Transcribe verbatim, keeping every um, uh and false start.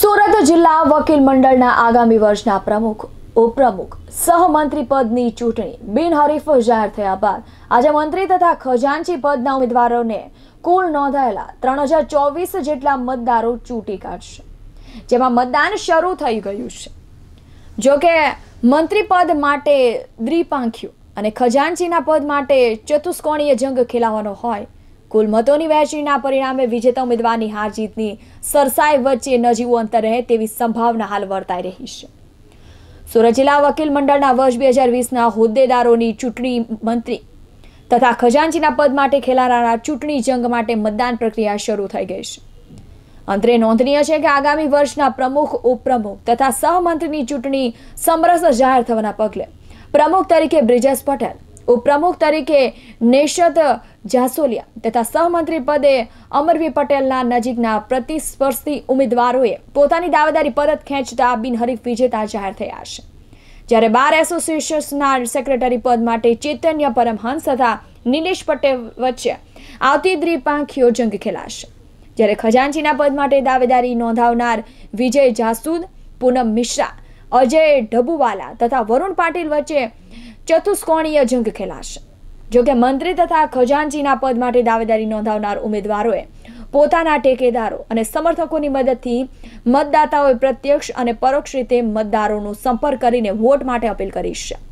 સુરત જિલ્લા વકીલ મંડળના આગામી વર્ષના પ્રમુખ ઉપપ્રમુખ સહમંત્રી પદની ચૂંટણી બિનહરીફ જાહેર થયા બાદ આજે મંત્રી તથા ખજાનચી પદના ઉમેદવારોને કુલ નોંધાયેલા ત્રણ હજાર ચોવીસ જેટલા મતદારો ચૂંટી કાઢશે, જેમાં મતદાન શરૂ થઈ ગયું છે। જો કે મંત્રી પદ માટે દ્વિપાંખીય અને ખજાનચીના પદ માટે ચતુષ્કોણીય જંગ ખેલાવાનો હોય। કુલ મતોની વહેંચણીના પરિણામે વિજેતા ઉમેદવારની હાર જીતની સરસાઈ વચ્ચે નજીવું અંતર રહે તેવી સંભાવના હાલ વર્તાઈ રહી છે। સુરત જિલ્લા વકીલ મંડળના વર્ષ બે હજાર વીસના હોદ્દેદારોની ચૂંટણી મંત્રી તથા ખજાનચીના પદ માટે ખેલાનારા ચૂંટણી જંગ માટે મતદાન પ્રક્રિયા શરૂ થઈ ગઈ છે। અંતરે નોંધનીય છે કે આગામી વર્ષના પ્રમુખ ઉપપ્રમુખ તથા સહમંત્રીની ચૂંટણી સમરસ જાહેર થવાના પગલે પ્રમુખ તરીકે બ્રિજેશ પટેલ, ઉપપ્રમુખ તરીકે નેશત જાસોલિયા તથા સહમંત્રી પદે અમરવી પટેલના નજીકના પ્રતિસ્પર્ધી ઉમેદવારોએ પોતાની દાવેદારી પરત ખેંચતા બિનહરીફ વિજેતા જાહેર થયા છે। જ્યારે બાર એસોસિએશનના સેક્રેટરી પદ માટે ચૈતન્ય પરમહંસ તથા નિલેશ પટેલ વચ્ચે આવતી દ્વિપાંખીય જંગ ખેલાશે। જ્યારે ખજાનચીના પદ માટે દાવેદારી નોંધાવનાર વિજય જાસૂદ, પૂનમ મિશ્રા, અજય ઢબુવાલા તથા વરુણ પાટીલ વચ્ચે ચતુષ્કોણીય જંગ ખેલાશે। જો કે મંત્રી તથા ખજાનચીના પદ માટે દાવેદારી નોંધાવનાર ઉમેદવારોએ પોતાના ટેકેદારો અને સમર્થકોની મદદથી મતદાતાઓએ પ્રત્યક્ષ અને પરોક્ષ રીતે મતદારોનો સંપર્ક કરીને વોટ માટે અપીલ કરી છે।